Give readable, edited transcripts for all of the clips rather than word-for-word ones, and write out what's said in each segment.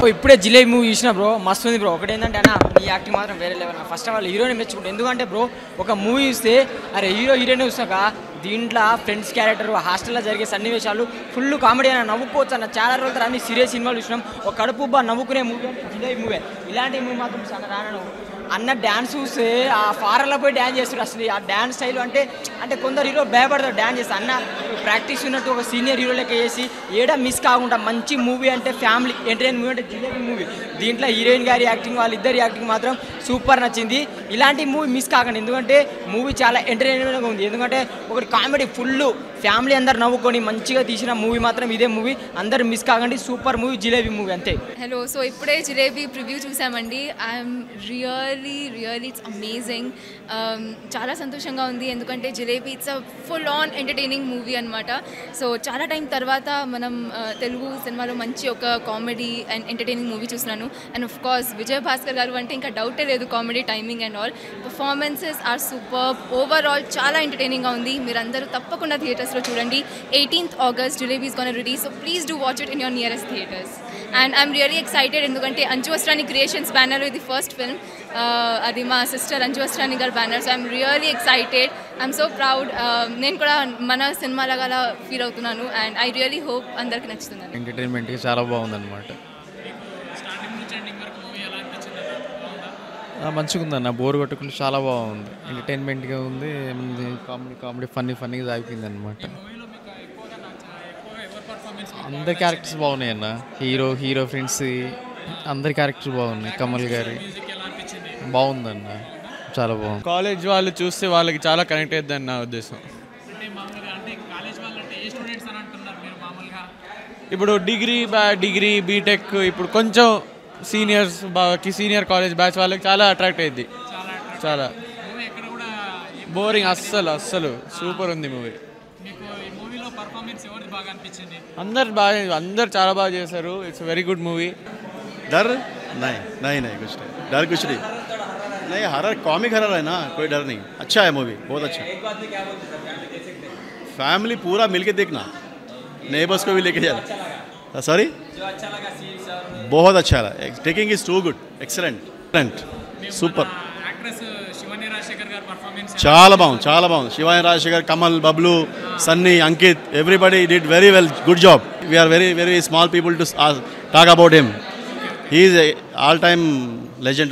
ఇప్పుడే జిలేబీ మూవీ చూసిన బ్రో, మస్తు ఉంది బ్రో. ఒకటి ఏంటంటే అన్న నీ యాక్టింగ్ మాత్రం వేరే లెవెల్. ఫస్ట్ ఆఫ్ ఆల్ హీరోని మెచ్చుకుంటే, ఎందుకంటే బ్రో ఒక మూవీ చూస్తే అరే హీరోయిన్ చూసాక దీంట్లో ఫ్రెండ్స్ క్యారెక్టర్, హాస్టల్లో జరిగే సన్నివేశాలు ఫుల్ కామెడీ అన్న, నవ్వుకోవచ్చు అన్న. చాలా రోజుల తర్వాత అన్ని సీరియస్ సినిమాలు చూసినాం. ఒక కడుపు నవ్వుకునే మూవీ జిలేబీ మూవీ. ఇలాంటి మూవీ మాత్రం చాలా రాను అన్న. డ్యాన్స్ చూస్తే ఆ ఫారెన్లో పోయి డ్యాన్స్ చేస్తారు. అసలు ఆ డ్యాన్స్ స్టైల్ అంటే కొందరు హీరో భయపడతారు డ్యాన్స్ చేస్తారు. అన్న ప్రాక్టీస్ ఉన్నట్టు ఒక సీనియర్ హీరో లెక్క చేసి ఏడా మిస్ కాకుండా మంచి మూవీ అంటే ఫ్యామిలీ ఎంటర్టైన్ మూవీ అంటే జిలేబీ మూవీ. దీంట్లో హీరోయిన్ గారి యాక్టింగ్, వాళ్ళిద్దరి యాక్టింగ్ మాత్రం సూపర్ నచ్చింది. ఇలాంటి మూవీ మిస్ కాకండి, ఎందుకంటే మూవీ చాలా ఎంటర్టైన్మెంట్గా ఉంది. ఎందుకంటే ఒకటి కామెడీ ఫుల్ ఫ్యామిలీ అందరు నవ్వుకొని మంచిగా తీసిన మూవీ మాత్రం ఇదే మూవీ. అందరు మిస్ కాకండి, సూపర్ మూవీ జిలేబీ మూవీ అంతే. హలో, సో ఇప్పుడే జిలేబీ ప్రివ్యూ చూసామండి. I'm really it's amazing. చాలా సంతోషంగా ఉంది, ఎందుకంటే Jilebi it's a full on entertaining movie అనమాట. సో చాలా టైం తర్వాత మనం తెలుగు సినిమాలో మంచి ఒక కామెడీ అండ్ ఎంటర్టైనింగ్ మూవీ చూస్తున్నాను. And of course Vijay Bhaskar గారు అంటే ఇంకా డౌటే లేదు, comedy timing and all. Performances are super. Overall చాలా ఎంటర్టైనింగ్గా ఉంది. మీరందరూ తప్పకుండా థియేటర్స్లో చూడండి. 18th August Jilebi is gonna release. So please do watch it in your nearest theatres. And I'm really excited, ఎందుకంటే అంజు వస్త్రాని క్రియేషన్స్ బ్యానర్ ఇది ఫస్ట్ ఫిల్మ్. అది మా సిస్టర్ అంజు వస్త్రాని గారి banner. So I'm really excited. I'm so proud. నేను కూడా మన cinema లాగా feel అవుతున్నాను. అండ్ ఐ రియలీ హోప్ అందరికి నచ్చుతుందని. ఎంటర్టైన్మెంట్గా చాలా బాగుందన్నమాట. మంచిగా ఉందన్న, బోర్ కొట్టకుండా చాలా బాగుంది. ఎంటర్టైన్మెంట్గా ఉంది, కామెడీ ఫన్నీగా సాగిపోయింది అనమాట. అందరి క్యారెక్టర్స్ బాగున్నాయి అన్న. హీరో ఫ్రెండ్స్ అందరి క్యారెక్టర్స్ బాగున్నాయి. కమల్ గారి బాగుందన్న, చాలా బాగుంది. కాలేజ్ వాళ్ళు చూస్తే వాళ్ళకి చాలా కనెక్ట్ అవుతుందని నా ఉద్దేశం. ఇప్పుడు డిగ్రీ బీటెక్ ఇప్పుడు కొంచెం సీనియర్ కాలేజ్ బ్యాచ్ వాళ్ళకి చాలా అట్రాక్ట్ అయ్యింది. చాలా బోరింగ్ అస్సలు సూపర్ ఉంది మూవీ. అందరు చాలా బాగా చేశారు. It's very good movie. डर नहीं कुछ नहीं, डर कुछ नहीं हरर, कॉमिक हरर है ना, कोई डर नहीं. अच्छा है मूवी, बहुत अच्छा. फैमिली पूरा मिलके देखना, नेबर्स को भी लेके जाना. सॉरी, बहुत अच्छा लगा. Taking is too good, excellent, super. చాలా బాగుంది. Shivani Rajasekhar, Kamal, Bablu, Sunny, Ankit, everybody did very well. Good job. We are very small people to talk about him. He is all time legend.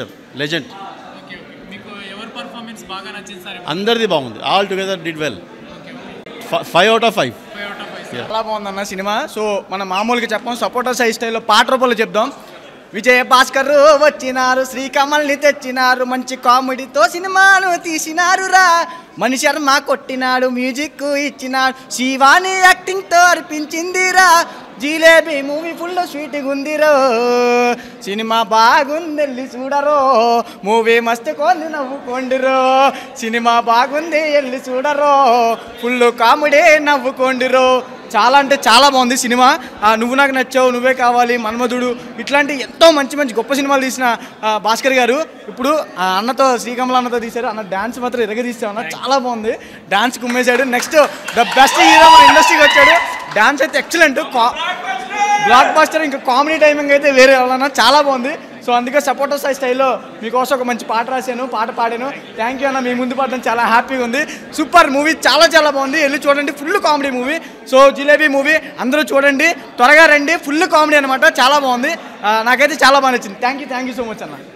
అందరిది బాగుంది. All together did well. 5 out of 5. చాలా బాగుందన్న cinema. So మనం మామూలుగా చెప్పాం, supporter size స్టైల్లో పాట రూపంలో చెప్దాం. విజయ భాస్కర్ వచ్చినారు, శ్రీకమల్ని తెచ్చినారు, మంచి కామెడీతో సినిమాను తీసినారు రా. మణి శర్మ కొట్టినాడు, మ్యూజిక్ ఇచ్చినాడు, శివాని యాక్టింగ్తో అర్పించిందిరా. జిలేబీ మూవీ ఫుల్ స్వీట్గా ఉందిరో, సినిమా బాగుంది వెళ్ళి చూడరో. మూవీ మస్తు కొన్ని నవ్వుకోండిరో, సినిమా బాగుంది వెళ్ళి చూడరో. Full comedy నవ్వుకోండిరో. చాలా అంటే చాలా బాగుంది సినిమా. నువ్వు నాకు నచ్చావు, నువ్వే కావాలి, మన్మధుడు, ఇట్లాంటి ఎంతో మంచి గొప్ప సినిమాలు తీసిన భాస్కర్ గారు ఇప్పుడు అన్నతో, శ్రీకమల అన్నతో తీశారు. అన్న డ్యాన్స్ మాత్రం ఎరగదీస్తాం అన్న, చాలా బాగుంది. డ్యాన్స్ కుమ్మేశాడు. నెక్స్ట్ ద బెస్ట్ హీరో మన ఇండస్ట్రీకి వచ్చాడు. డ్యాన్స్ అయితే ఎక్సలెంట్, బ్లాక్ బాస్టర్. ఇంకా కామెడీ టైమింగ్ అయితే వేరే వాళ్ళన్నా, చాలా బాగుంది. సో అందుకే సపోర్టర్ సైజ్ స్టైల్లో మీకోసం ఒక మంచి పాట రాశాను, పాట పాడాను. థ్యాంక్ యూ అన్న, మీ ముందు పాడడం చాలా హ్యాపీగా ఉంది. సూపర్ మూవీ, చాలా బాగుంది. వెళ్ళి చూడండి, full comedy movie. So Jilebi movie అందరూ చూడండి, త్వరగా రండి. ఫుల్ కామెడీ అనమాట, చాలా బాగుంది. నాకైతే చాలా బాగా నచ్చింది. థ్యాంక్ యూ సో మచ్ అన్న.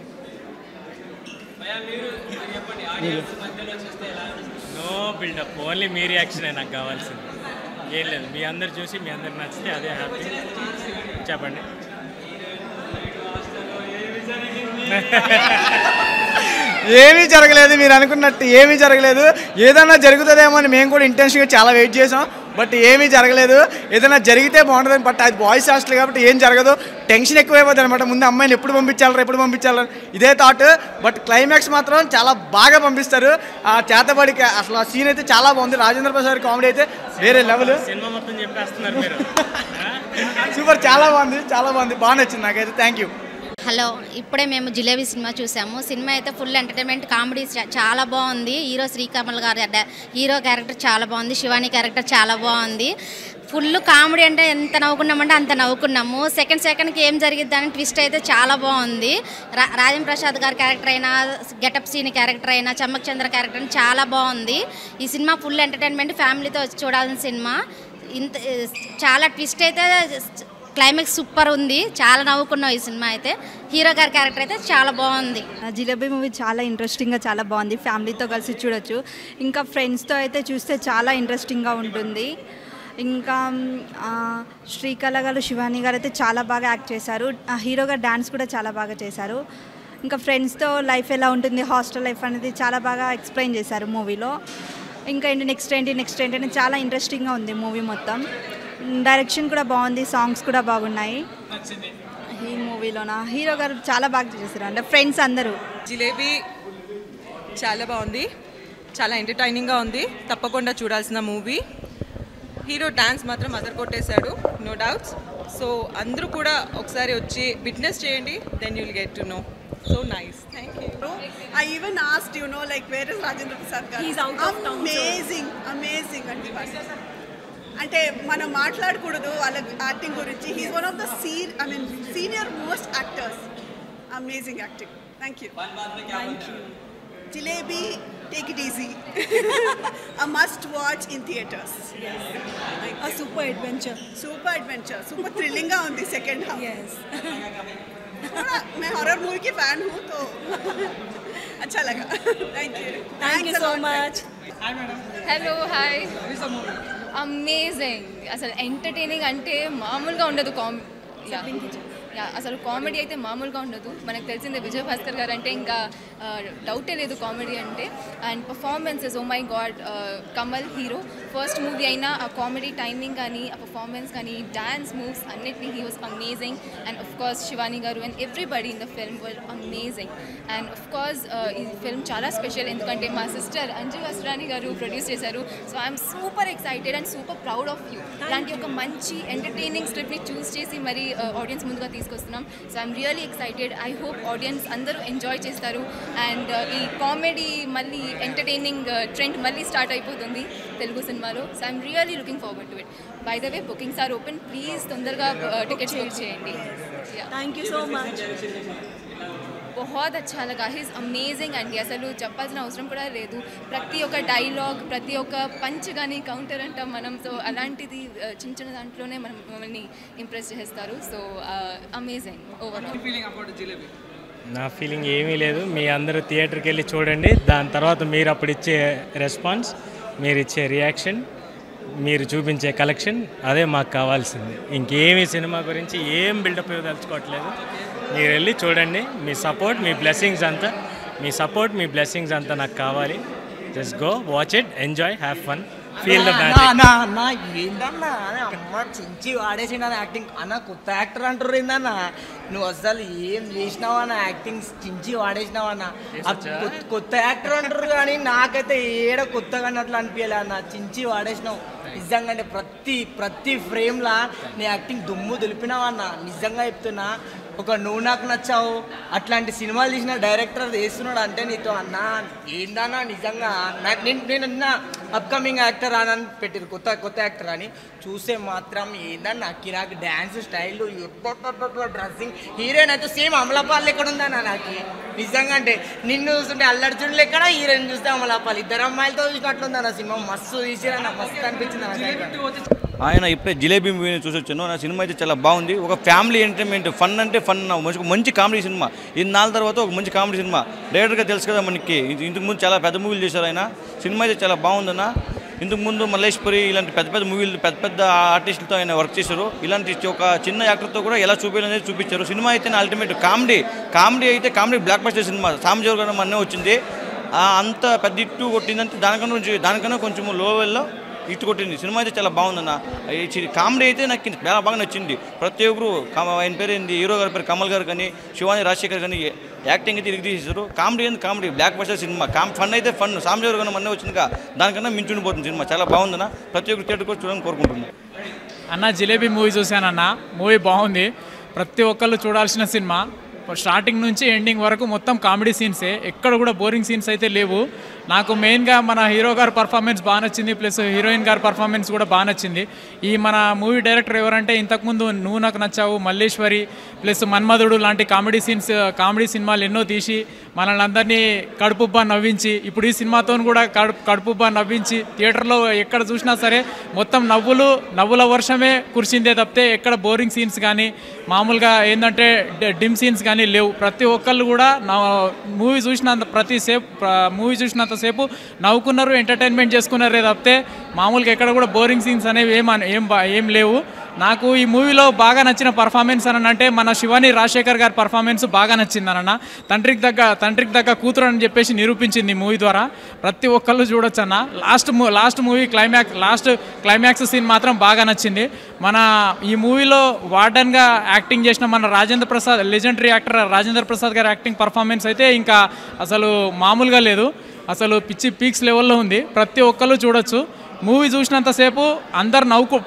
నో బిల్డప్, ఓన్లీ మీ రియాక్షనే నాకు కావాల్సింది, ఏం లేదు. మీ అందరు చూసి మీ అందరికి నచ్చితే అదే హ్యాపీ. చెప్పండి. ఏమీ జరగలేదు, మీరు అనుకున్నట్టు ఏమీ జరగలేదు. ఏదన్నా జరుగుతుందేమో అని మేము కూడా ఇంటెన్షన్గా చాలా వెయిట్ చేసాం, బట్ ఏమీ జరగలేదు. ఏదైనా జరిగితే బాగుంటుంది, బట్ అది బాయ్స్ హాస్టల్ కాబట్టి ఏం జరగదు. టెన్షన్ ఎక్కువైపోతుంది అనమాట. ముందు అమ్మాయిని ఎప్పుడు పంపించాలి ఇదే థాట్. బట్ క్లైమాక్స్ మాత్రం చాలా బాగా పంపిస్తారు. ఆ చేతబడికి అసలు ఆ సీన్ అయితే చాలా బాగుంది. రాజేంద్ర ప్రసాద్ కామెడీ అయితే వేరే లెవెల్. సినిమా మొత్తం చెప్పేస్తున్నారు మీరు. సూపర్, చాలా బాగుంది. బాగా నచ్చింది నాకైతే. Thank you. హలో, ఇప్పుడే మేము జిలేబీ సినిమా చూసాము. సినిమా అయితే ఫుల్ ఎంటర్టైన్మెంట్, కామెడీ చాలా బాగుంది. హీరో శ్రీకమల్ గారు హీరో క్యారెక్టర్ చాలా బాగుంది, శివాని క్యారెక్టర్ చాలా బాగుంది. ఫుల్ కామెడీ అంటే ఎంత నవ్వుకున్నామంటే అంత నవ్వుకున్నాము. సెకండ్కి ఏం జరిగిద్ది అని ట్విస్ట్ అయితే చాలా బాగుంది. రాజేంద్ర ప్రసాద్ గారి క్యారెక్టర్ అయినా, గెటప్ సీని క్యారెక్టర్ అయినా, చమ్మక్ చంద్ర క్యారెక్టర్ అయినా చాలా బాగుంది. ఈ సినిమా ఫుల్ ఎంటర్టైన్మెంట్, ఫ్యామిలీతో చూడాల్సిన సినిమా. ఇంత చాలా ట్విస్ట్ అయితే, క్లైమాక్స్ సూపర్ ఉంది, చాలా నవ్వుకున్నాం ఈ సినిమా అయితే. హీరో గారి క్యారెక్టర్ అయితే చాలా బాగుంది. జిలేబీ మూవీ చాలా ఇంట్రెస్టింగ్గా చాలా బాగుంది, ఫ్యామిలీతో కలిసి చూడొచ్చు. ఇంకా ఫ్రెండ్స్తో అయితే చూస్తే చాలా ఇంట్రెస్టింగ్గా ఉంటుంది. ఇంకా శ్రీకళ గారు, శివాని గారు అయితే చాలా బాగా యాక్ట్ చేశారు. హీరో గారు డాన్స్ కూడా చాలా బాగా చేశారు. ఇంకా ఫ్రెండ్స్తో లైఫ్ ఎలా ఉంటుంది, హాస్టల్ లైఫ్ అనేది చాలా బాగా ఎక్స్ప్లెయిన్ చేశారు మూవీలో. ఇంకా నెక్స్ట్ ఏంటి అని చాలా ఇంట్రెస్టింగ్గా ఉంది మూవీ మొత్తం. డైరెక్షన్ కూడా బాగుంది, సాంగ్స్ కూడా బాగున్నాయి. ఈ మూవీలోన హీరో గారు చాలా బాగా చేశారు, అంటే ఫ్రెండ్స్ అందరూ. జిలేబీ చాలా బాగుంది, చాలా ఎంటర్టైనింగ్గా ఉంది, తప్పకుండా చూడాల్సిన మూవీ. హీరో డాన్స్ మాత్రం అదర్ కొట్టేశాడు, నో డౌట్స్. సో అందరూ కూడా ఒకసారి వచ్చి విట్నెస్ చేయండి, then you'll get to know. So nice. Thank you. I even asked, like, where is Rajendra Prasad garu? He's out of town. Amazing అండి. అంటే మనం మాట్లాడకూడదు వాళ్ళ యాక్టింగ్ గురించి. He's one of the senior most actors. Amazing acting. Thank you. Jilebi, take it easy. A must watch in theaters. Yes. A super adventure. Super thrilling గా ఉంది second half. Yes. मैं horror movie की fan हूँ तो अच्छा लगा. Thank you so much. Hi madam. Hello, hi. Amazing. అసలు entertaining అంటే మామూలుగా ఉండదు. అసలు కామెడీ అయితే మామూలుగా ఉండదు. మనకు తెలిసిందే విజయ్ భాస్కర్ గారు అంటే ఇంకా డౌటే లేదు కామెడీ అంటే. And performances, oh my god, Kamal hero first movie అయినా ఆ కామెడీ టైమింగ్ కానీ, ఆ పర్ఫార్మెన్స్ కానీ, డాన్స్ మూవ్స్ అన్నిటినీ he was amazing. And of course Shivani గారు and everybody in the film were amazing. And of course ఈ ఫిల్మ్ చాలా స్పెషల్, ఎందుకంటే మా సిస్టర్ అంజు అస్రాని గారు ప్రొడ్యూస్ చేశారు. So I'm super excited and super proud of you. ఇలాంటి ఒక మంచి ఎంటర్టైనింగ్ స్క్రిప్ట్ని చూస్ చేసి మరి ఆడియన్స్ ముందుగా తీసుకొస్తున్నాం. So I'm really excited. I hope audience అందరూ ఎంజాయ్ చేస్తారు. అండ్ ఈ కామెడీ మళ్ళీ ఎంటర్టైనింగ్ ట్రెండ్ మళ్ళీ స్టార్ట్ అయిపోతుంది తెలుగు సినిమాలో. So I'm really looking forward to it. By the way, bookings are open, please తొందరగా టికెట్స్ బుక్ చేయండి. Thank you so much. बहुत अच्छा लगा. ही इज़ అమేజింగ్ అండి. అసలు చెప్పాల్సిన అవసరం కూడా లేదు. ప్రతి ఒక్క డైలాగ్, ప్రతి ఒక్క పంచ్ కానీ, కౌంటర్ అంటాం మనం. సో అలాంటిది చిన్న చిన్న దాంట్లోనే మమ్మల్ని ఇంప్రెస్ చేస్తారు. So amazing overall. నా ఫీలింగ్ ఏమీ లేదు. మీ అందరూ థియేటర్కి వెళ్ళి చూడండి. దాని తర్వాత మీరు అప్పుడు ఇచ్చే రెస్పాన్స్, మీరు ఇచ్చే రియాక్షన్, మీరు చూపించే కలెక్షన్, అదే మాకు కావాల్సింది. ఇంకేమీ సినిమా గురించి ఏం బిల్డప్ ఇవ్వదలుచుకోవట్లేదు. మీరు వెళ్ళి చూడండి. మీ సపోర్ట్, మీ బ్లెస్సింగ్స్ అంతా నాకు కావాలి. Just go watch it, enjoy, have fun, feel the magic. ఏందన్నా అమ్మ చించి వాడేసిండు అన్న యాక్టింగ్. అన్న కొత్త యాక్టర్ అంటారు ఏందన్నా, నువ్వు అసలు ఏం చేసినావు అన్న, యాక్టింగ్ చించి వాడేసినావు అన్న. కొత్త యాక్టర్ అంటారు కానీ నాకైతే ఏడ కొత్తగా అన్నట్లు అనిపించలే అన్న, చించి వాడేసినావు నిజంగా. అంటే ప్రతి ఫ్రేమ్లా నీ యాక్టింగ్ దుమ్ము దులిపినావు అన్న, నిజంగా చెప్తున్నా. ఒక నువ్వు నాకు నచ్చావు అట్లాంటి సినిమాలు తీసిన డైరెక్టర్ వేస్తున్నాడు అంటే నీతో అన్న ఏందన్నా నిజంగా. నేను అన్న అప్కమింగ్ యాక్టర్ అని పెట్టారు, కొత్త యాక్టర్ అని. చూసే మాత్రం ఏందన్నా కిరాక్ డ్యాన్స్ స్టైల్, డ్రెస్సింగ్. హీరోయిన్ అయితే సేమ్ అమలాపాల్ ఎక్కడ ఉందన్నా నాకు నిజంగా. అంటే నిన్ను చూస్తుంటే అల్లర్జున్లు ఎక్కడ, హీరోయిన్ చూస్తే అమలాపాల్, ఇద్దరు అమ్మాయిలతో చూసినట్లుందన్న సినిమా. మస్తు తీసిరన్న, మస్తు అనిపించింది. ఆయన ఇప్పుడే జిలేబీ మూవీని చూసి వచ్చాను. నా సినిమా అయితే చాలా బాగుంది. ఒక ఫ్యామిలీ ఎంటర్టైన్మెంట్, ఫన్ అంటే ఫన్, మంచి కామెడీ సినిమా. ఇన్నాళ్ళ తర్వాత ఒక మంచి కామెడీ సినిమా. డైరెక్టర్గా తెలుసు కదా మనకి, ఇంతకుముందు చాలా పెద్ద మూవీలు చేశారు ఆయన. సినిమా అయితే చాలా బాగుందన్న. ఇంతకుముందు మల్లేశ్వరి ఇలాంటి పెద్ద మూవీలు, పెద్ద ఆర్టిస్టులతో ఆయన వర్క్ చేశారు. ఇలాంటి ఒక చిన్న యాక్టర్తో కూడా ఎలా చూపించాలనేది చూపించారు. సినిమా అయితే అల్టిమేట్ కామెడీ అయితే కామెడీ బ్లాక్ బస్టర్ సినిమా. సామ్జోర్ గారు మొన్నే వచ్చింది, అంత పెద్ద ఇట్టు కొట్టిందంటే దానికన్నా కొంచెం లోవెల్లో ఇటు కొట్టింది. సినిమా అయితే చాలా బాగుందన్న. కామెడీ అయితే నాకు చాలా బాగా నచ్చింది. ప్రతి ఒక్కరు, ఆయన పేరు ఏంది, హీరో గారి పేరు కమల్ గారు కానీ, శివాని రాజశేఖర్ కానీ యాక్టింగ్ అయితే ఇరికి తీసేశారు. కామెడీ బ్లాక్ బస్టర్ సినిమా. ఫన్ అయితే ఫన్. సామ్జోర్ గారు మొన్న వచ్చిందిగా, దానికన్నా మించుండిపోతుంది సినిమా. చాలా బాగుందన్న. ప్రతి ఒక్కరు థియేటర్కి వచ్చి చూడాలని కోరుకుంటున్నాను. అన్న జిలేబీ మూవీ చూశానన్న, మూవీ బాగుంది. ప్రతి ఒక్కళ్ళు చూడాల్సిన సినిమా. స్టార్టింగ్ నుంచి ఎండింగ్ వరకు మొత్తం కామెడీ సీన్సే, ఎక్కడ కూడా బోరింగ్ సీన్స్ అయితే లేవు. నాకు మెయిన్గా మన హీరో గారి పర్ఫార్మెన్స్ బాగా నచ్చింది, ప్లస్ హీరోయిన్ గారి పర్ఫార్మెన్స్ కూడా బాగా నచ్చింది. ఈ మన మూవీ డైరెక్టర్ ఎవరంటే ఇంతకుముందు నువ్వు నాకు నచ్చావు, మల్లేశ్వరి ప్లస్ మన్మధుడు లాంటి కామెడీ సినిమాలు ఎన్నో తీసి మనల్ని అందరినీ కడుపుబ్బా నవ్వించి, ఇప్పుడు ఈ సినిమాతో కూడా కడుపుబ్బా నవ్వించి థియేటర్లో ఎక్కడ చూసినా సరే మొత్తం నవ్వుల వర్షమే కురిసిందే తప్పితే ఎక్కడ బోరింగ్ సీన్స్ కానీ మామూలుగా ఏంటంటే డిమ్ సీన్స్ కానీ లేవు. ప్రతి ఒక్కళ్ళు కూడా మూవీ చూసినంతసేపు నవ్వుకున్నారు, ఎంటర్టైన్మెంట్ చేసుకున్నారే తప్పితే మామూలుగా ఎక్కడ కూడా బోరింగ్ సీన్స్ అనేవి ఏం లేవు. నాకు ఈ మూవీలో బాగా నచ్చిన పర్ఫార్మెన్స్ అని అంటే మన శివాని రాజశేఖర్ గారి పర్ఫార్మెన్స్ బాగా నచ్చింది అన్న. తండ్రికి దగ్గర కూతురు అని చెప్పేసి నిరూపించింది మూవీ ద్వారా. ప్రతి ఒక్కళ్ళు చూడొచ్చు అన్న. లాస్ట్ మూవీ క్లైమాక్స్ సీన్ మాత్రం బాగా నచ్చింది. మన ఈ మూవీలో వార్డన్గా యాక్టింగ్ చేసిన మన లెజెండరీ యాక్టర్ రాజేంద్ర ప్రసాద్ గారి యాక్టింగ్ పర్ఫార్మెన్స్ అయితే ఇంకా అసలు మామూలుగా లేదు, అసలు పీక్స్ లెవెల్లో ఉంది. ప్రతి ఒక్కళ్ళు చూడొచ్చు. మూవీ చూసినంతసేపు అందరు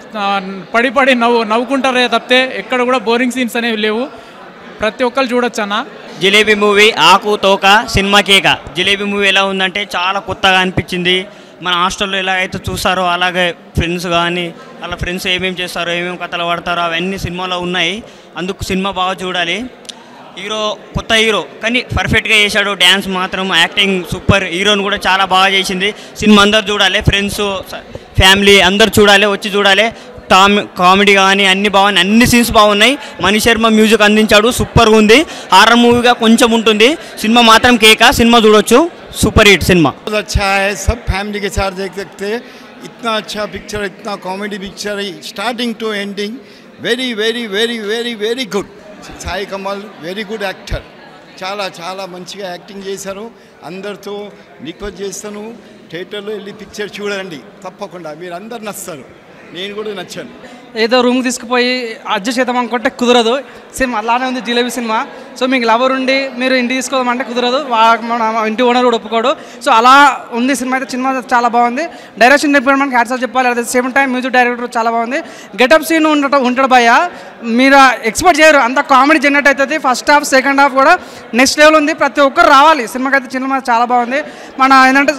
పడి నవ్వుకుంటారే తప్పితే ఎక్కడ కూడా బోరింగ్ సీన్స్ అనేవి లేవు. ప్రతి ఒక్కరు చూడొచ్చు అన్న. జిలేబీ మూవీ ఆకు తోక సినిమా కేక. జిలేబీ మూవీ ఎలా ఉందంటే చాలా కొత్తగా అనిపించింది. మన హాస్టల్లో ఎలా అయితే చూస్తారో అలాగే ఫ్రెండ్స్ కానీ వాళ్ళ ఫ్రెండ్స్ ఏమేమి చేస్తారో ఏమేమి కథలు పడతారో అవన్నీ సినిమాలో ఉన్నాయి. అందుకు సినిమా బాగా చూడాలి. కొత్త హీరో కానీ పర్ఫెక్ట్గా చేశాడు. డ్యాన్స్ మాత్రం, యాక్టింగ్ సూపర్. హీరోని కూడా చాలా బాగా చేసింది. సినిమా అందరు చూడాలి, ఫ్రెండ్స్ ఫ్యామిలీ అందరు వచ్చి చూడాలి. కామెడీ కానీ అన్ని బాగున్నాయి, అన్ని సీన్స్ బాగున్నాయి. మణి శర్మ మ్యూజిక్ అందించాడు, సూపర్గా ఉంది. హారర్ మూవీగా కొంచెం ఉంటుంది. సినిమా మాత్రం కేక, సినిమా చూడొచ్చు. सुपर हिट सिनेमा बहुत अच्छा है, सब फैमिली के साथ देख सकते हैं. इतना अच्छा पिक्चर, इतना कॉमेडी पिक्चर है, starting to ending very very very very very good. Sai Kamal very good actor. చాలా చాలా మంచిగా యాక్టింగ్ చేశారు. అందరితో రిక్వెస్ట్ చేస్తాను, థియేటర్లో వెళ్ళి పిక్చర్ చూడండి తప్పకుండా. మీరు అందరు నచ్చుతారు, నేను కూడా నచ్చాను. ఏదో రూమ్కి తీసుకుపోయి అడ్జస్ట్ చేద్దాం అనుకుంటే కుదరదు. సినిమా అలానే ఉంది జిలేబీ సినిమా. సో మీకు లవర్ ఉండి మీరు ఇంటికి తీసుకోదామంటే కుదరదు, మన ఇంటి ఓనర్ కూడా ఒప్పుకోడు. సో అలా ఉంది సినిమా. అయితే సినిమా చాలా బాగుంది. డైరెక్షన్ డిపార్ట్మెంట్కి హ్యాట్స్ ఆఫ్ చెప్పాలి. At the same time music director చాలా బాగుంది. గెటప్ సీన్ ఉంటాడు భయ్య, మీరు ఎక్స్పెక్ట్ చేయరు అంత కామెడీ జనరేట్ అవుతుంది. ఫస్ట్ హాఫ్ సెకండ్ హాఫ్ కూడా నెక్స్ట్ లెవెల్ ఉంది. ప్రతి ఒక్కరు రావాలి సినిమాకి. అయితే సినిమా చాలా బాగుంది. మన ఏంటంటే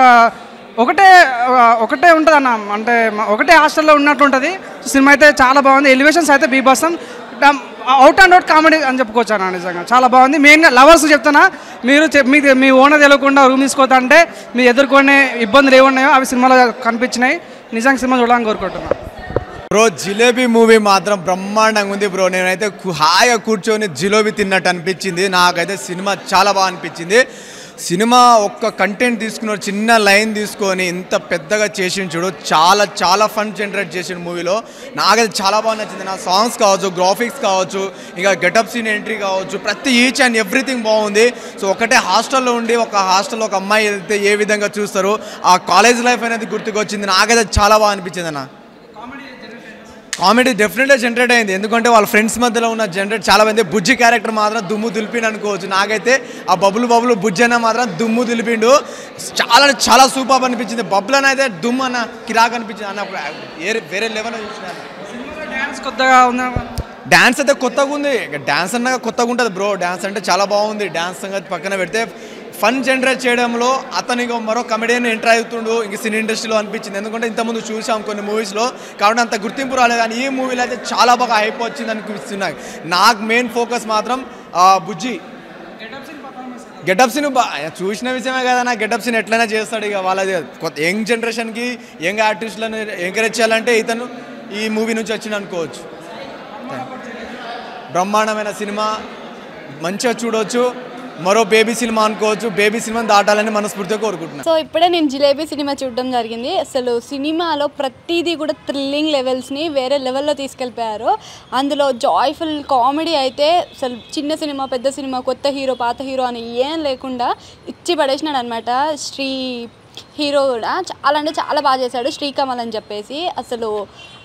ఒకటే ఉంటుంది అన్న, అంటే ఒకటే హాస్టల్లో ఉన్నట్టు ఉంటుంది. సినిమా అయితే చాలా బాగుంది. ఎలివేషన్స్ అయితే బీభత్సం, అవుట్ అండ్ అవుట్ కామెడీ అని చెప్పుకోవచ్చు అన్న. నిజంగా చాలా బాగుంది. మెయిన్గా లవర్స్ చెప్తున్నా, మీరు మీ ఓనర్ తెలియకుండా రూమ్ తీసుకోవద్దు అంటే మీరు ఎదుర్కొనే ఇబ్బందులు ఏమున్నాయో అవి సినిమాలో కనిపించినాయి. నిజంగా సినిమా చూడాలని కోరుకుంటున్నాను. బ్రో జిలేబీ మూవీ మాత్రం బ్రహ్మాండంగా ఉంది బ్రో. నేనైతే హాయిగా కూర్చొని జిలేబీ తిన్నట్టు అనిపించింది. నాకైతే సినిమా చాలా బాగా అనిపించింది. సినిమా ఒక్క కంటెంట్ తీసుకున్న చిన్న లైన్ తీసుకొని ఇంత పెద్దగా చేసిన చూడు, చాలా చాలా ఫన్ జనరేట్ చేసిన మూవీలో. నాకైతే చాలా బాగా నచ్చింది. నా సాంగ్స్ కావచ్చు, గ్రాఫిక్స్ కావచ్చు, ఇంకా గెటప్ సీన్ ఎంట్రీ కావచ్చు, ప్రతి ఈచ్ అండ్ ఎవ్రీథింగ్ బాగుంది. సో ఒకటే హాస్టల్లో ఉండి ఒక అమ్మాయి వెళ్తే ఏ విధంగా చూస్తారు, ఆ కాలేజ్ లైఫ్ అనేది గుర్తుకొచ్చింది. నాకైతే చాలా బాగా అనిపించింది అన్న. కామెడీ డెఫినెట్గా జనరేట్ అయింది, ఎందుకంటే వాళ్ళ ఫ్రెండ్స్ మధ్యలో ఉన్న జనరేట్ చాలా మంది. బుజ్జి క్యారెక్టర్ మాత్రం దుమ్ము దులిపిండు అనుకోవచ్చు. నాకైతే ఆ బబులు బుజ్జి అన్న మాత్రం దుమ్ము దులిపిండు. చాలా సూపర్ అనిపించింది. బబుల్ అని అయితే దుమ్ము అన్న కిరాక్ అనిపించింది అన్న. వేరే లెవెల్ చూసిన డ్యాన్స్ అయితే కొత్తగా ఉంది. డ్యాన్స్ అన్నగా కొత్తగా ఉంటుంది బ్రో. డ్యాన్స్ అంటే చాలా బాగుంది. డ్యాన్స్ సంగతి పక్కన పెడితే ఫన్ జనరేట్ చేయడంలో అతనికి మరో కమెడియన్ ఎంటర్ అవుతుండు ఇంక సినీ ఇండస్ట్రీలో అనిపించింది. ఎందుకంటే ఇంతకుముందు చూసాం కొన్ని మూవీస్లో, కాబట్టి అంత గుర్తింపు రాలేదు. కానీ ఈ మూవీలో అయితే చాలా బాగా హైప్ వచ్చింది అనిపిస్తున్నాయి. నాకు మెయిన్ ఫోకస్ మాత్రం బుజ్జి గెటప్ సీన్ చూసిన విషయమే కదా. నా గెటప్ సీన్ ఎట్లయినా చేస్తాడు. ఇక వాళ్ళది కొత్త యంగ్ జనరేషన్కి యంగ్ ఆర్టిస్టులను ఎంకరేజ్ చేయాలంటే ఇతను ఈ మూవీ నుంచి వచ్చింది అనుకోవచ్చు. బ్రహ్మాండమైన సినిమా, మంచిగా చూడవచ్చు. మరో బేబీ సినిమా అనుకోవచ్చు. బేబీ సినిమాని దాటాలని మనస్ఫూర్తిగా కోరుకుంటున్నాను. సో ఇప్పుడే నేను జిలేబీ సినిమా చూడడం జరిగింది. అసలు సినిమాలో ప్రతిదీ కూడా థ్రిల్లింగ్ లెవెల్స్ని వేరే లెవెల్లో తీసుకెళ్ళిపోయారు. అందులో జాయ్ఫుల్ కామెడీ అయితే అసలు చిన్న సినిమా పెద్ద సినిమా, కొత్త హీరో పాత హీరో అని ఏం లేకుండా ఇచ్చి పడేసినాడు అనమాట. హీరో కూడా చాలా అంటే చాలా బాగా చేశాడు, శ్రీకమల్ అని చెప్పేసి. అసలు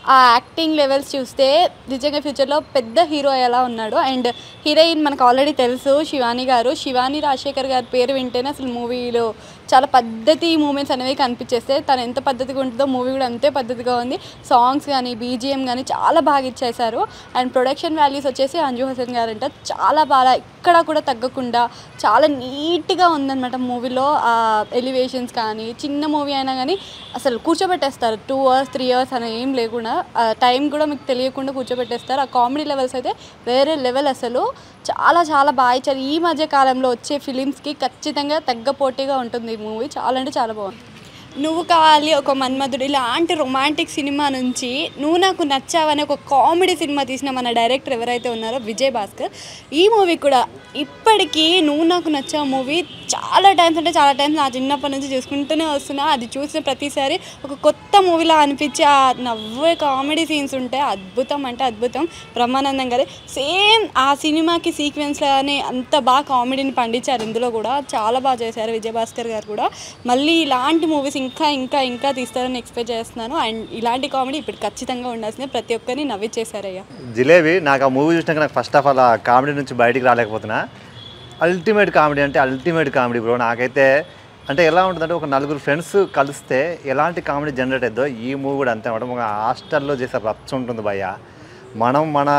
ఆ యాక్టింగ్ లెవెల్స్ చూస్తే నిజంగా ఫ్యూచర్లో పెద్ద హీరో ఎలా ఉన్నాడు. అండ్ హీరోయిన్ మనకు ఆల్రెడీ తెలుసు శివాని గారు. శివాని రాజశేఖర్ గారి పేరు వింటేనే అసలు మూవీలో చాలా పద్ధతి మూమెంట్స్ అనేవి కనిపించేస్తే తను ఎంత పద్ధతిగా ఉంటుందో మూవీ కూడా అంతే పద్ధతిగా ఉంది. సాంగ్స్ కానీ బీజిఎం కానీ చాలా బాగా ఇచ్చేశారు. అండ్ ప్రొడక్షన్ వాల్యూస్ వచ్చేసి అంజు హసన్ గారు అంట చాలా బాగా ఎక్కడ కూడా తగ్గకుండా చాలా నీట్గా ఉందన్నమాట మూవీలో. ఆ ఎలివేషన్స్ కానీ చిన్న మూవీ అయినా కానీ అసలు కూర్చోబెట్టేస్తారు 2 hours 3 hours అని ఏం లేకుండా టైం కూడా మీకు తెలియకుండా కూర్చోబెట్టేస్తారు. ఆ కామెడీ లెవెల్స్ అయితే వేరే లెవెల్ అసలు చాలా చాలా బాగా ఇచ్చారు. ఈ మధ్య కాలంలో వచ్చే ఫిలిమ్స్కి ఖచ్చితంగా తగ్గ పోటీగా ఉంటుంది ఈ మూవీ. చాలా అంటే చాలా బాగుంది. నువ్వు కావాలి ఒక మన్మధుడు ఇలాంటి రొమాంటిక్ సినిమా నుంచి నువ్వు నాకు నచ్చావని ఒక కామెడీ సినిమా తీసిన మన డైరెక్టర్ ఎవరైతే ఉన్నారో విజయ్ భాస్కర్, ఈ మూవీ కూడా ఇప్పటికీ నువ్వు నాకు నచ్చావు మూవీ చాలా టైమ్స్ అంటే చాలా టైమ్స్ నా చిన్నప్పటి నుంచి చూసుకుంటూనే వస్తున్నా. అది చూసిన ప్రతిసారి ఒక కొత్త మూవీలా అనిపించి ఆ నవ్వే కామెడీ సీన్స్ ఉంటాయి. అద్భుతం అంటే అద్భుతం. బ్రహ్మానందం గారి సేమ్ ఆ సినిమాకి సీక్వెన్స్లోనే అంత బాగా కామెడీని పండించారు. ఇందులో కూడా చాలా బాగా చేశారు విజయ్ భాస్కర్ గారు కూడా. మళ్ళీ ఇలాంటి మూవీస్ ఇంకా ఇంకా ఇంకా తీస్తారని ఎక్స్పెక్ట్ చేస్తున్నాను. అండ్ ఇలాంటి కామెడీ ఇప్పుడు ఖచ్చితంగా ఉండాల్సిందే. ప్రతి ఒక్కరిని నవ్విచ్చేశారయ్యా. జిలేబీ నాకు ఆ మూవీ చూసినాక నాకు ఫస్ట్ ఆఫ్ ఆల్ ఆ కామెడీ నుంచి బయటికి రాలేకపోతున్నా. అల్టిమేట్ కామెడీ అంటే అల్టిమేట్ కామెడీ బ్రో. నాకైతే అంటే ఎలా ఉంటుందంటే ఒక 4 ఫ్రెండ్స్ కలిస్తే ఎలాంటి కామెడీ జనరేట్ అవుతుందో ఈ మూవీ కూడా అంతే అనమాట. ఒక హాస్టల్లో చేసే రచ్చ ఉంటుంది భయ్య. మనం మన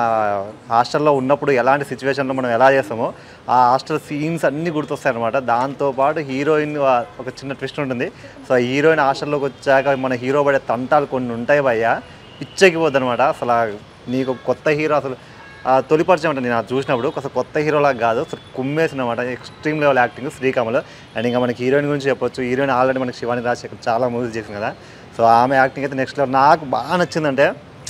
హాస్టల్లో ఉన్నప్పుడు ఎలాంటి సిచ్యువేషన్లో మనం ఎలా చేస్తామో ఆ హాస్టల్ సీన్స్ అన్నీ గుర్తొస్తాయి అనమాట. దాంతోపాటు హీరోయిన్ ఒక చిన్న ట్విస్ట్ ఉంటుంది. సో హీరోయిన్ హాస్టల్లోకి వచ్చాక మన హీరో పడే తంటాలు కొన్ని ఉంటాయి భయ్య, పిచ్చెక్కిపోద్ది అనమాట. అసలు నీకు కొత్త హీరో అసలు తొలిపరిచయం అంటే నేను చూసినప్పుడు అసలు కొత్త హీరోలాగా కాదు, అసలు కుమ్మేసినమాట. Extreme level acting శ్రీకమల్. అండ్ ఇంకా మనకి హీరోయిన్ గురించి చెప్పొచ్చు. హీరోయిన్ ఆల్రెడీ మనకి శివాని రాజశేఖర్ చాలా మూవీస్ చేసింది కదా. సో ఆమె యాక్టింగ్ అయితే నెక్స్ట్ లెవెల్. నాకు బాగా నచ్చిందంటే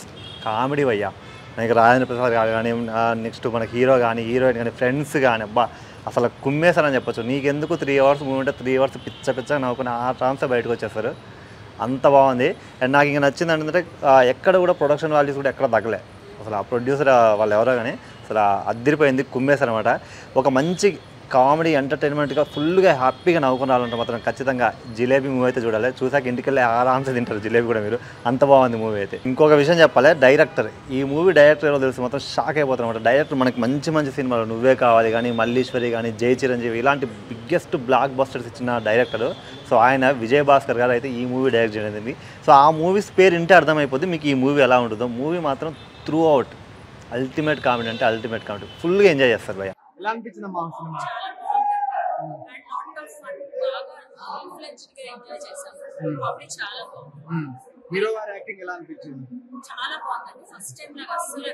కామెడీ భయ్యా. మనకి రాజేంద్ర ప్రసాద్ గారు కానీ నెక్స్ట్ మనకి హీరో కానీ హీరోయిన్ కానీ ఫ్రెండ్స్ కానీ అబ్బా అసలు కుమ్మేశారని చెప్పొచ్చు. నీకెందుకు 3 hours మూవీ ఉంటే 3 hours పిచ్చగా నవ్వుకుని ఆ ట్రాన్స్లో బయటకు వచ్చేస్తారు. అంత బాగుంది. అండ్ నాకు ఇంకా నచ్చింది అంటే ఎక్కడ కూడా ప్రొడక్షన్ వాల్యూస్ కూడా ఎక్కడ తగ్గలే. అసలు ఆ ప్రొడ్యూసర్ వాళ్ళు ఎవరో కానీ అసలు అద్దరిపోయింది, కుమ్మేశారనమాట. ఒక మంచి కామెడీ ఎంటర్టైన్మెంట్గా ఫుల్గా హ్యాపీగా నవ్వుకుని రావాలంటే మాత్రం ఖచ్చితంగా జిలేబీ మూవీ అయితే చూడాలి. చూసాక ఇంటికి వెళ్ళి ఆరామ్సే తింటారు జిలేబీ కూడా మీరు. అంత బాగుంది మూవీ అయితే. ఇంకొక విషయం చెప్పాలి, డైరెక్టర్ ఈ మూవీ డైరెక్టర్ ఎవరో తెలిసి మొత్తం షాక్ అయిపోతారు అనమాట. డైరెక్టర్ మనకి మంచి మంచి సినిమాలు నువ్వే కావాలి కానీ మల్లీశ్వరి కానీ జై చిరంజీవి ఇలాంటి బిగ్గెస్ట్ బ్లాక్ బస్టర్స్ ఇచ్చిన డైరెక్టర్. సో ఆయన విజయ్ భాస్కర్ గారు అయితే ఈ మూవీ డైరెక్ట్ చేయడం. సో ఆ మూవీస్ పేరు ఇంటే అర్థమైపోద్ది మీకు ఈ మూవీ ఎలా ఉంటుందో. మూవీ మాత్రం త్రూ అవుట్ అల్టిమేట్ కామెడీ అంటే అల్టిమేట్ కామెడీ. ఫుల్గా ఎంజాయ్ చేస్తారు భయ్య. ఎలా అనిపించింది మా సినిమా? హీరో గారి యాక్టింగ్ ఎలా అనిపించింది? చాలా బాగుంది. ఫస్ట్ టైం నాకు అస్సలు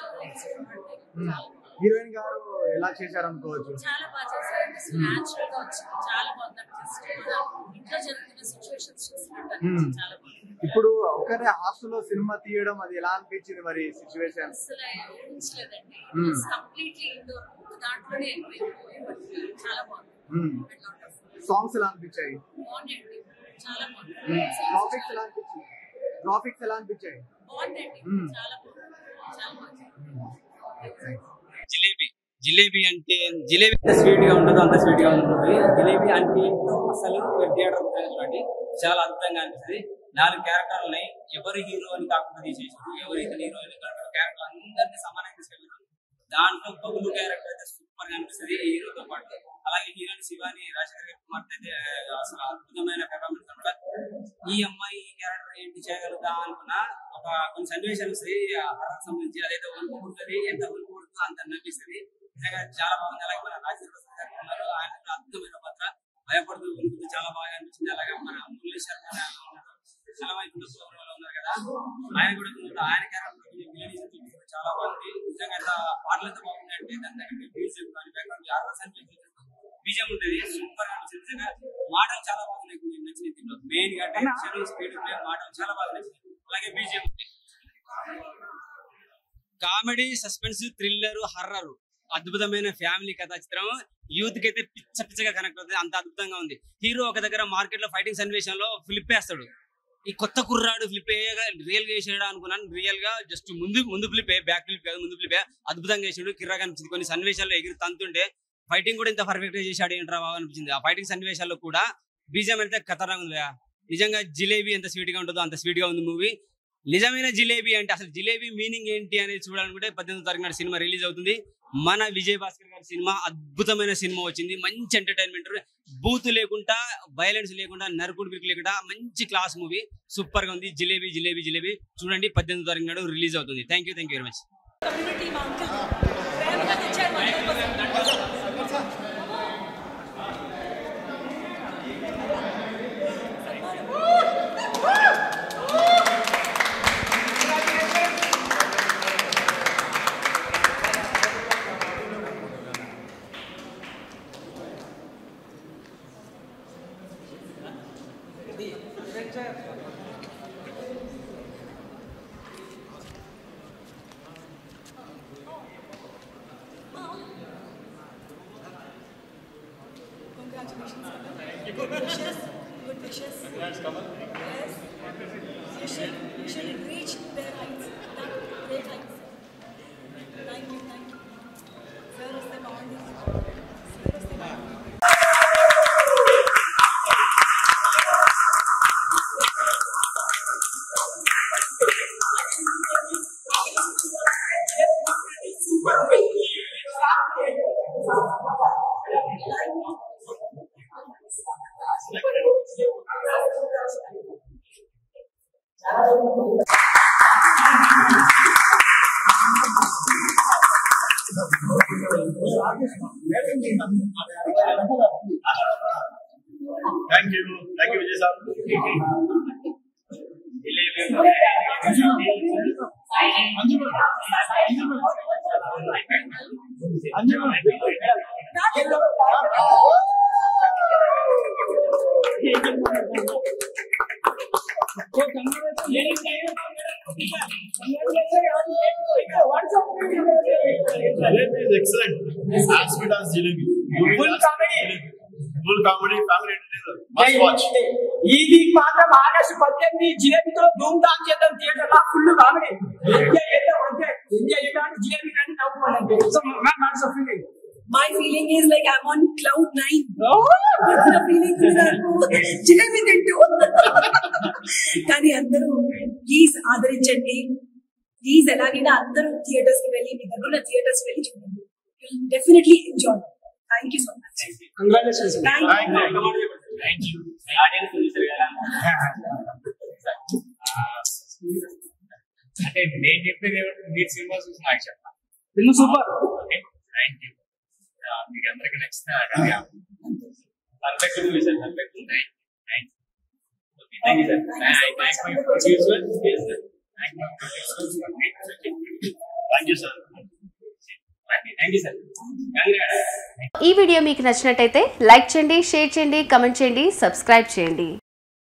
హీరోయిన్ గారు ఎలా చేశారు అనుకోవచ్చు? చాలా బాగా చేశారు. అసలు న్యాచురల్ గా వచ్చింది. చాలా బాగుంది. ఇంట్లో జరుగుతున్న సిచ్యువేషన్స్ చూసినట్టు చాలా బాగుంది. ఇప్పుడు ఒకరే హాస్టల్లో సినిమా తీయడం అది ఎలా అనిపించింది మరి సిచ్యువేషన్? అసలు ఊహించలేదండి. కంప్లీట్లీ ఇండోర్ దాంట్లోనే చాలా బాగుంది. సాంగ్స్ ఎలా అనిపించాయి? బాగుందండి. చాలా బాగుంది. గ్రాఫిక్స్ ఎలా అనిపించాయి? గ్రాఫిక్స్ ఎలా అనిపించాయి? బాగుందండి. చాలా బాగుంది. చాలా బాగుంది. జిలేబీ అంటే జిలేబీ ఎంత స్వీట్ గా ఉంటుందో అంత స్వీట్ గా ఉంటుంది. జిలేబీ అంటే అసలు థియేటర్ చూడండి చాలా అద్భుతంగా అనిపిస్తుంది. 4 క్యారెక్టర్లు ఉన్నాయి. ఎవరి హీరో అని కాకుండా తీసేసారు, ఎవరి ఇతని హీరో అని కాకుండా క్యారెక్టర్ అందరినీ సమానంగా తీసుకెళ్తారు. దాంట్లో బబులు క్యారెక్టర్ అయితే సూపర్ గా అనిపిస్తుంది హీరోతో పాటు. అలాగే హీరోయిన్ శివాని రాజశేఖర్ కుమార్తె అయితే అసలు అద్భుతమైన పెర్ఫార్మెన్స్ అనమాట. ఈ అమ్మాయి ఈ క్యారెక్టర్ ఏంటి చేయగలుగుతా అనుకున్నా ఒక కొన్ని సన్నివేశాలు వస్తాయి హర్రర్ సంబంధించి. అదైతే ఒళ్ళు పుడుతుంది, ఎంత ఒళ్ళు పుడుతుందో అంత అనిపిస్తుంది. నిజంగా చాలా బాగుంది. అలాగే మన రాజేంద్ర ప్రసాద్ గారు ఉన్నారు, ఆయన అద్భుతమైన పాత్ర. భయపడుతూ ఉంటుంది, చాలా బాగా అనిపించింది. అలాగే మన మురళీ శర్మ చాలా వైపు ఉన్నారు కదా, ఆయన కూడా ఆయన క్యారెక్టర్ చాలా బాగుంది. నిజంగా పాటలు ఎంత బాగుంది అంటే దాని దగ్గర మ్యూజిక్ కానీ బ్యాక్గ్రౌండ్ బీజం ఉంటుంది, సూపర్ గా అనిపిస్తుంది. నిజంగా మాటలు చాలా బాగున్నాయి, నచ్చింది. దీంట్లో మెయిన్ గా టెన్షన్ స్పీడ్ ప్లే మాటలు చాలా బాగా నచ్చింది. అలాగే బీజం కామెడీ, సస్పెన్స్, థ్రిల్లర్, హర్రర్ అద్భుతమైన ఫ్యామిలీ కథా చిత్రం. యూత్ కి అయితే పిచ్చగా కనెక్ట్ అవుతుంది, అంత అద్భుతంగా ఉంది. హీరో ఒక దగ్గర మార్కెట్ లో ఫైటింగ్ సన్నివేశంలో ఫ్లిప్ వేస్తాడు. ఈ కొత్త కుర్రాడు ఫ్లిప్ రియల్ గా వేసాడు అనుకున్నాను. రియల్ గా జస్ట్ ముందు ఫ్లిప్, బ్యాక్ ఫ్లిప్ కాదు, ముందు ఫ్లిప్ అద్భుతంగా వేసాడు. కిర్రాగా అనిపించింది. కొన్ని సన్నివేశాల్లో ఎగిరి తంతుంటే ఫైటింగ్ కూడా ఇంత పర్ఫెక్ట్ గా చేశాడు ఏంట్రా బాగా అనిపించింది. ఆ ఫైటింగ్ సన్నివేశాల్లో కూడా బీజం అయితే ఖతర్నాగా ఉంది. నిజంగా జిలేబీ ఎంత స్వీట్ గా ఉంటుందో అంత స్వీట్ గా ఉంది మూవీ. నిజమైన జిలేబీ అంటే అసలు జిలేబీ మీనింగ్ ఏంటి అనేది చూడాలనుకుంటే 18వ తారీఖు నాడు సినిమా రిలీజ్ అవుతుంది. మన విజయ్ భాస్కర్ గారి సినిమా అద్భుతమైన సినిమా వచ్చింది. మంచి ఎంటర్టైన్మెంట్, బూత్ లేకుండా, వైలెన్స్ లేకుండా, నరుకుడు బిరుకు లేకుండా మంచి క్లాస్ మూవీ. సూపర్ గా ఉంది. జిలేబీ జిలేబీ జిలేబీ చూడండి. 18వ తారీఖు నాడు రిలీజ్ అవుతుంది. Thank you very much. Congratulations, Kamal. Good wishes. Good wishes. Congrats, Kamal. Yes. You should reach their heights. Great heights. Thank you. Where is the bond? Where is the bond? Thank you, Vijay sir. Jalebi is excellent. As sweet as jalebi. Full comedy. Full comedy, family entertainer. Must watch. ఈ week మాత్రం August 18 జిలేబీతో ధూమ్ ధామ్ చేద్దాం theatre లో full comedy. Jilebi కానీ నవ్వుకోవాలంటే. So mats off feeling. My feeling is like I'm on cloud 9. The feeling is Jilebi తింటూ. కానీ అందరూ ప్లీజ్ ఆదరించండి. ప్లీజ్ ఎలాగైనా అందరూ థియేటర్స్ కి వెళ్ళి మీ దగ్గర థియేటర్స్ వెళ్ళి చూడండి. Definitely enjoy. Thank you so much. Congratulations. Thank you. Audience చూసారు కదా. అంటే నేను చెప్పేది ఏమంటే మీరు సినిమా చూసి నాకు చెప్పాలి. Cinema super. Thank you. మీకు అందరికీ నచ్చుతా. Perfect movie sir. Perfect. Thank you sir. Thank you, sir. Thank you sir. Congrats. ఈ వీడియో మీకు నచ్చినట్టయితే లైక్ చేయండి, షేర్ చేయండి, కమెంట్ చేయండి, సబ్స్క్రైబ్ చేయండి.